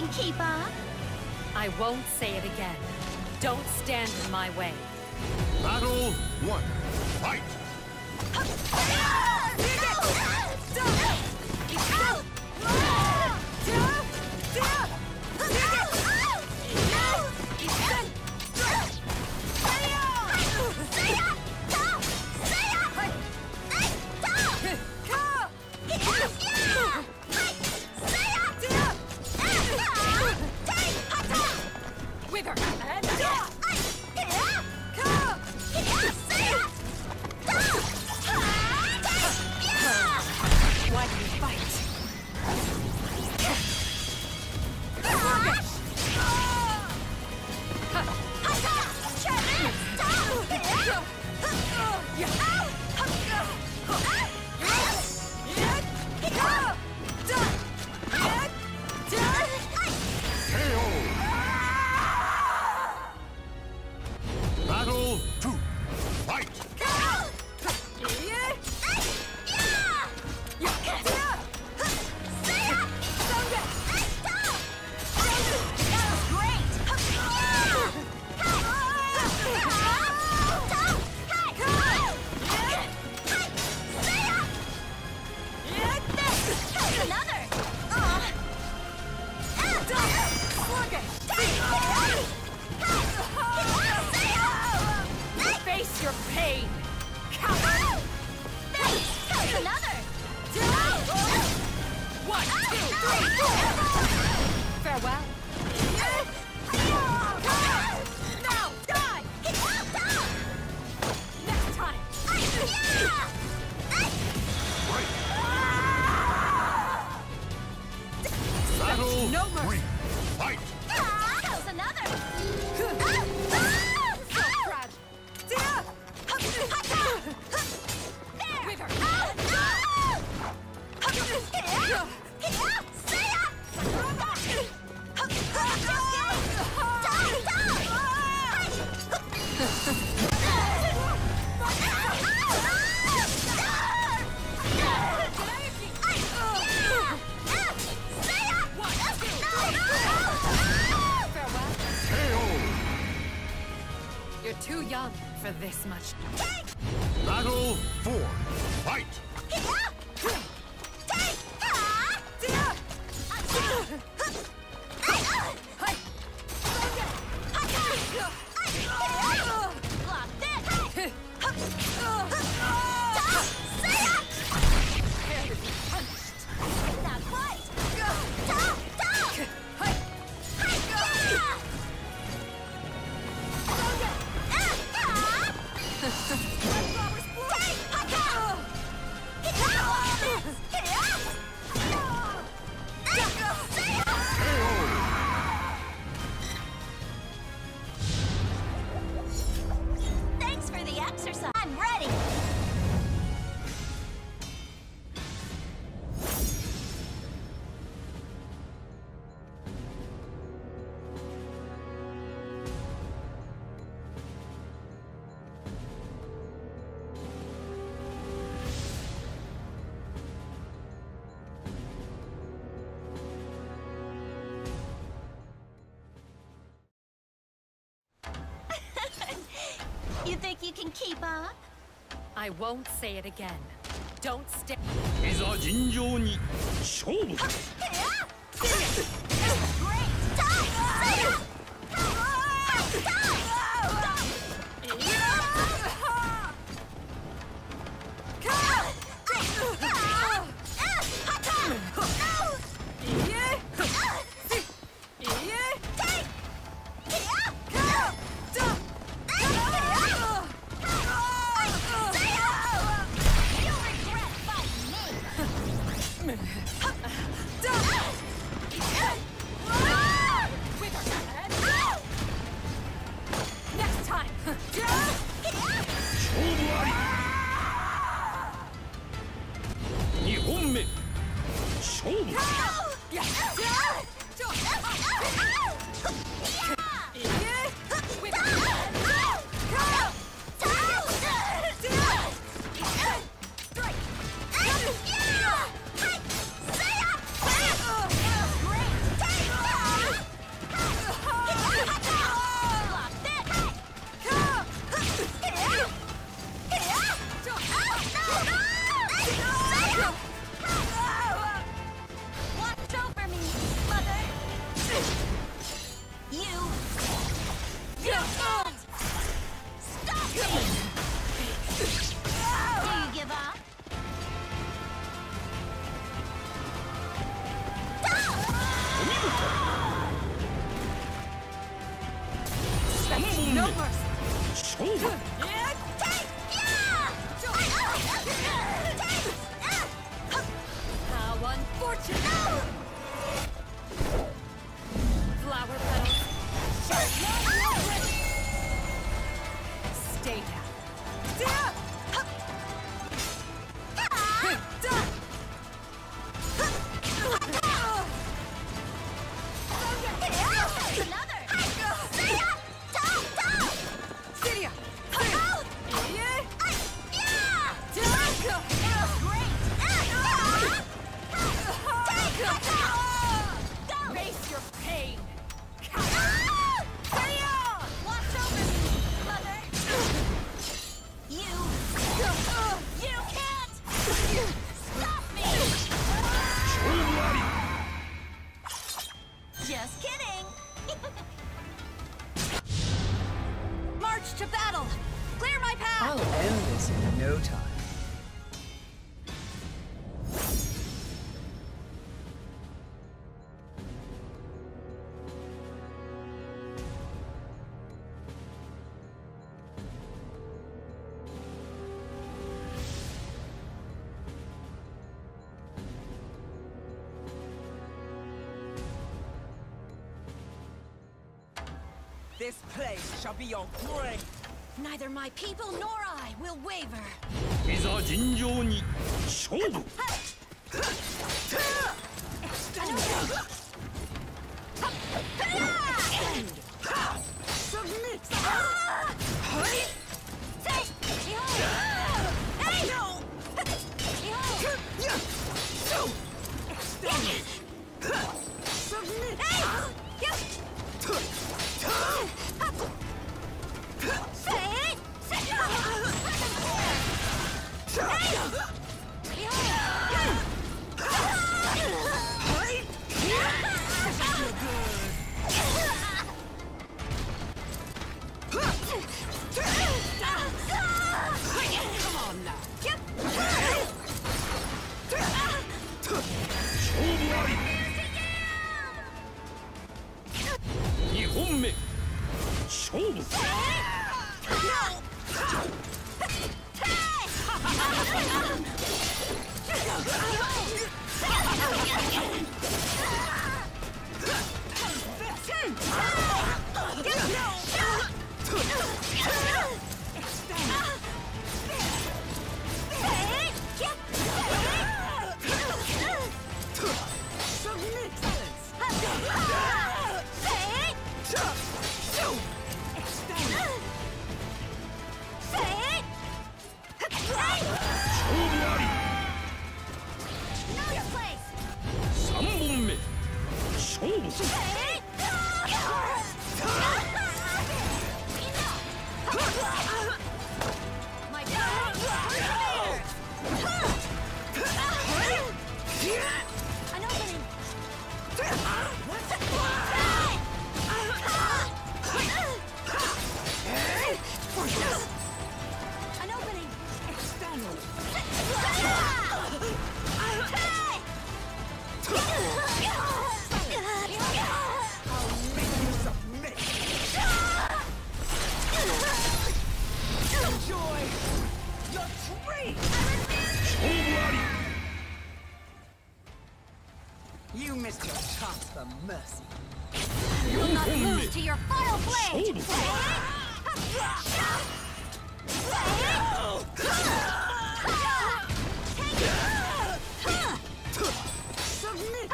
can keep up? I won't say it again. Don't stand in my way. Battle 1. Fight! Wither! Why do you fight? Battle 2. Fight! Face your pain! Coward! Another! 1, 2, 3, 4! Farewell! Now, die! Next time! Battle No mercy. 3. Fight! How's another? So proud! Wither! Farewell! KO! You're too young for this much. Battle 4. Fight! Prepare to be punished. Not quite. Thanks for the exercise. I'm ready. You think you can keep up? I won't say it again. Don't stand. いざ尋常に勝負！ Next time! 勝負あり2本目勝負 Yeah! showtime. This place shall be your grave. Neither my people nor I will waver. いざ尋常に勝負 Submit! 2本目勝負 3本目勝負 You missed your chance for mercy. You will not lose to your final blade! Submit!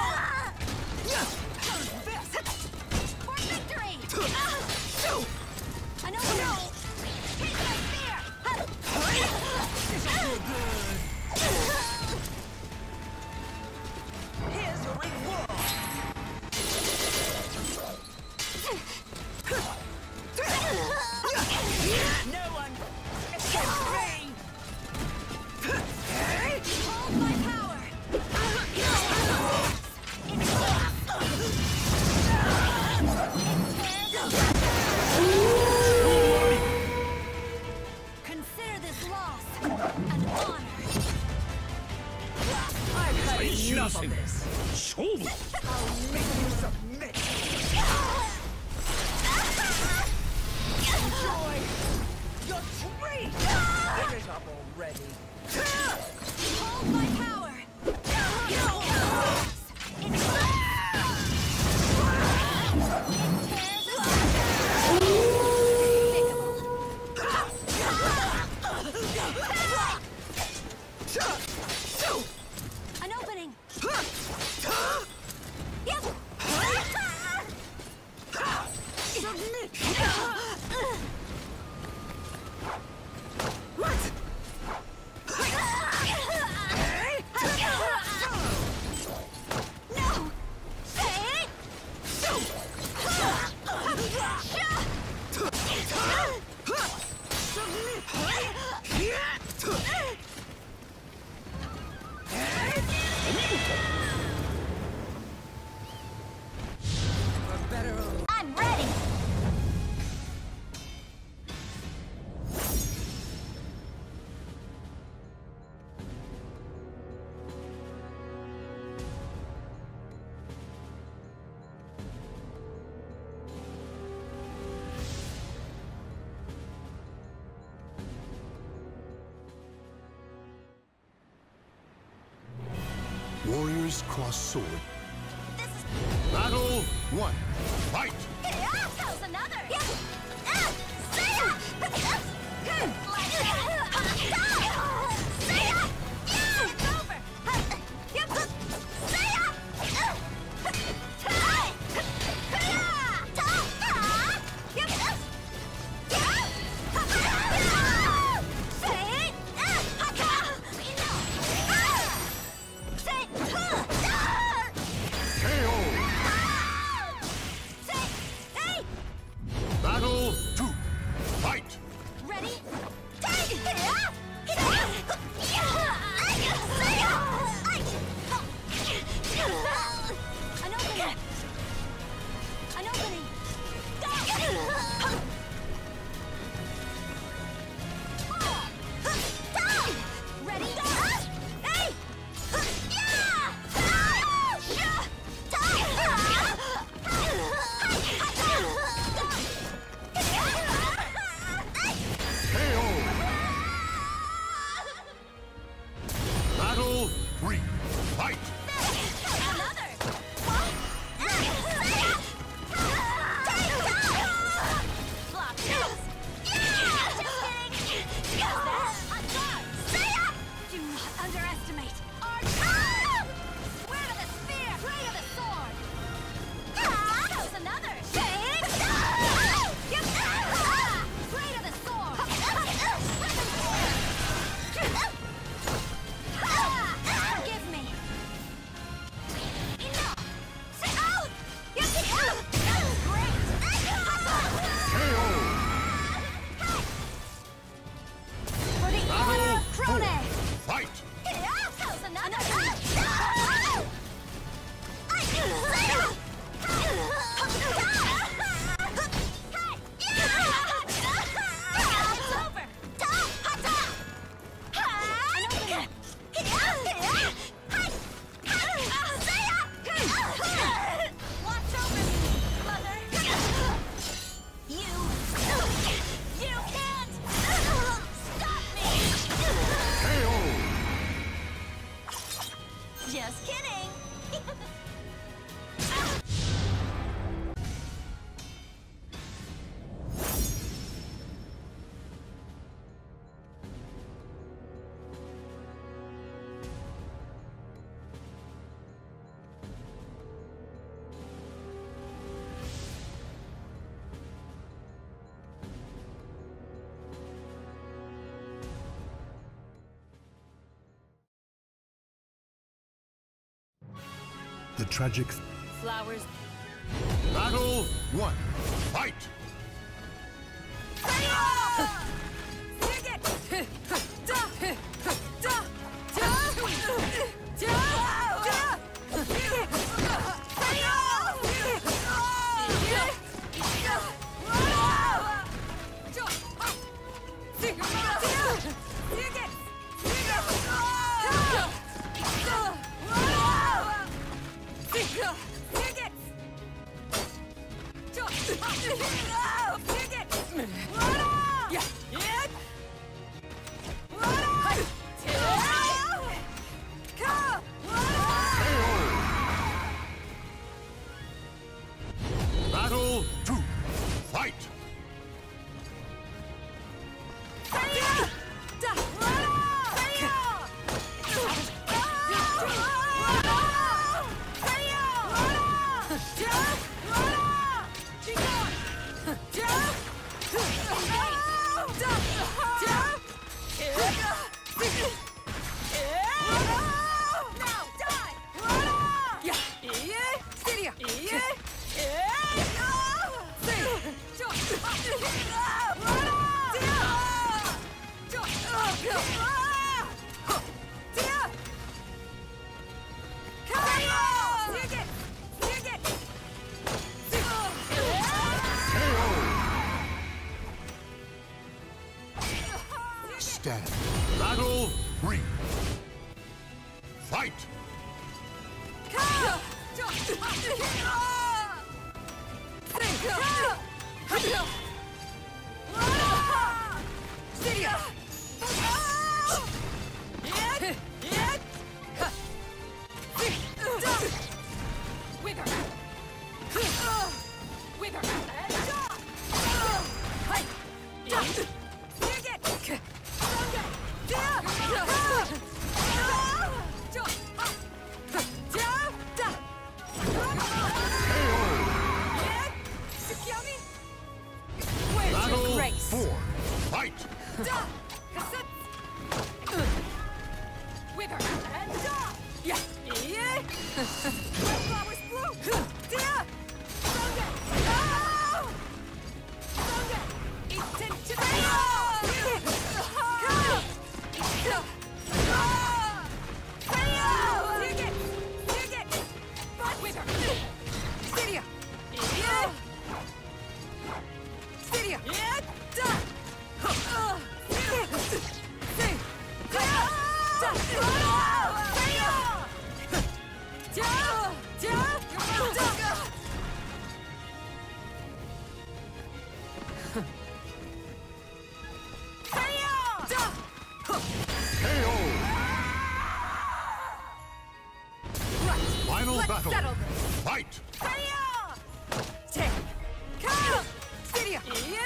For victory! I know Take my spear! Here's your reward! No one escapes me! Hold my power! Consider this loss an honor. I've had 最終 enough of 戦 this. 勝負 I'll make you submit. Enjoy your treat! Give it up already. Hold my power! An opening! Submit! No! For better or I'm ready! Warriors cross sword. This is Battle 1. Fight! How's another? It's over. Battle 2. Fight! Ready? An opening! An opening! Ready? Hey! Battle 3. Fight! Another! Block this! Do not underestimate our Where to the spear! Play to the sword! How's another? Play to the sword! Forgive me! Enough! Sit out! Great! For the honor of Crone! Fight! How's another? It's over! Watch over me, mother! You can't stop me! Just kidding! The tragic... Flowers. Battle 1. Fight! Battle 2. Fight! Stand. Battle 3. Fight! Final Let's battle. settle this. Fight! Take. Come! Cydia!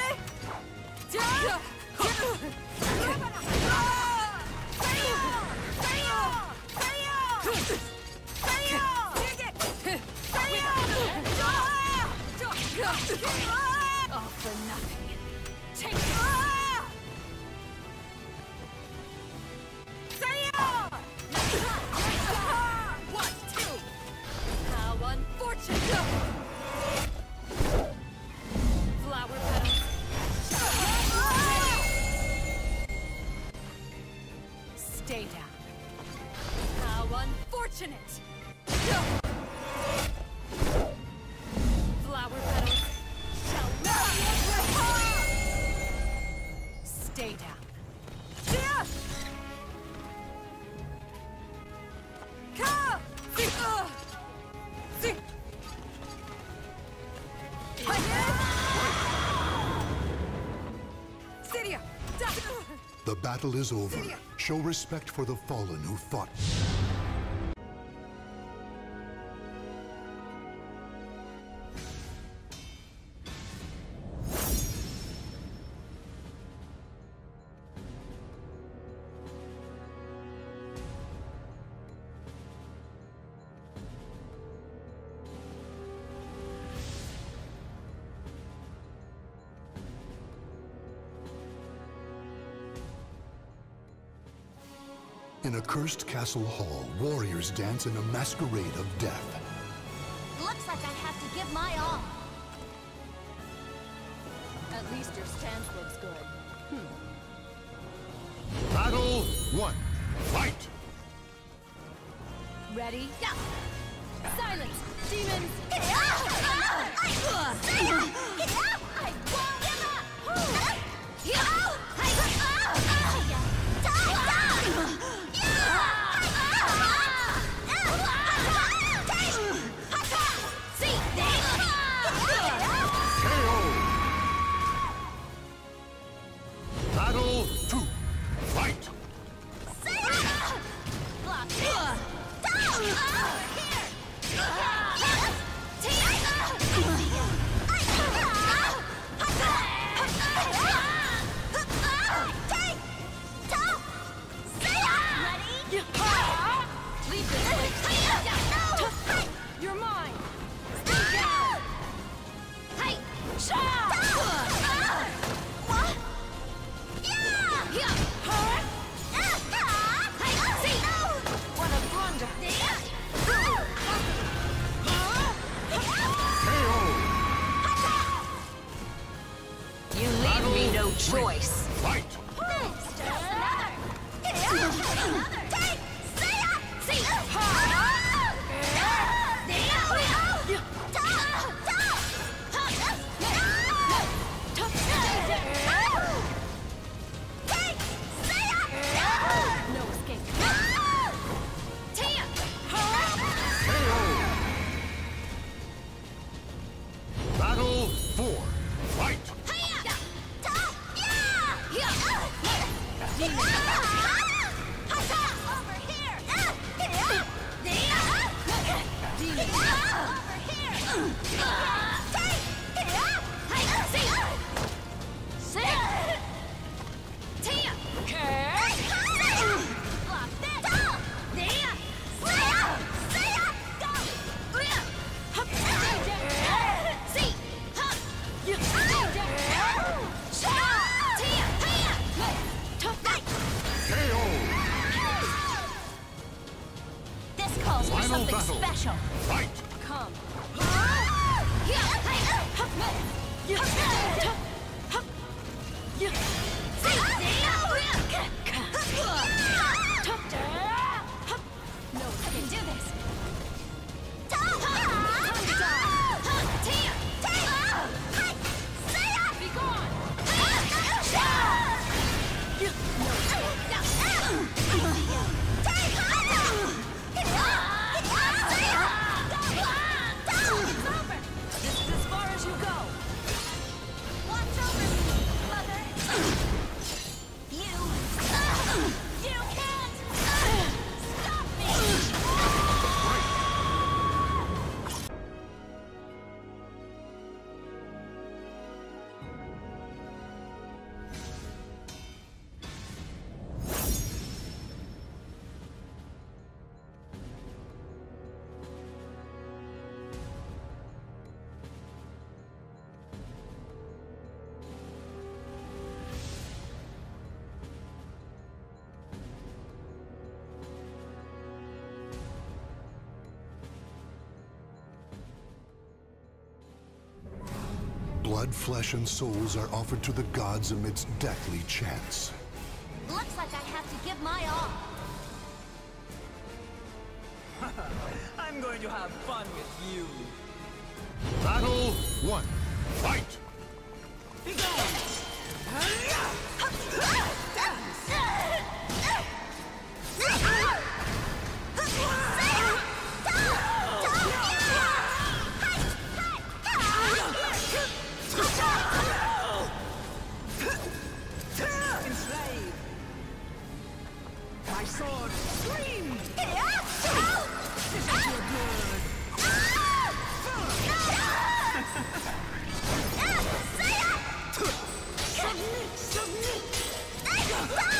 All for nothing. Take it! One, two! How unfortunate! Flower petals. Stay down. How unfortunate! Flower petals. Shall not stay down. Cydia! The battle is over. Show respect for the fallen who fought. In a cursed castle hall, warriors dance in a masquerade of death. Looks like I have to give my all. At least your stance looks good. Battle 1. Fight! Ready? Yeah. Silence, demons! I won't give up! Battle 2. Fight! You're mine! What a blunder! You leave me no choice. Fight! No escape. Battle 4. Fight! This calls for Final something battle. special. Fight! Come. No, I can do this. Be gone! Blood, flesh, and souls are offered to the gods amidst deathly chants. Looks like I have to give my all. I'm going to have fun with you. Battle 1. Fight! Be gone! Enslave! My sword, scream! This is your blood! Submit! Submit!